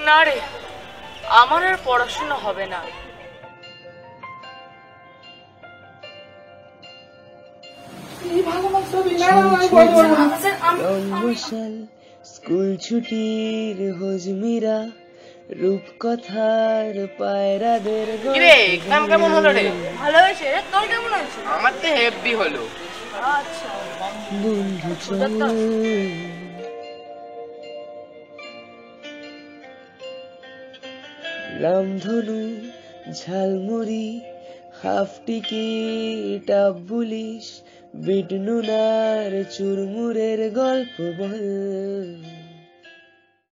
না রে, আমার আর পড়াশোনা হবে না। স্কুল ছুটির হজমিরা, রূপকথার পায়রাদের গান কেমন হলো রে? ভালো হয়েছে। তোর কেমন হয়েছে? আমার তো হেভি হলো। আচ্ছা বন্ধু চল রামধনু, jhalmuri, half ticket, up police, বিট নুনার চুরমুরের গল্প বল।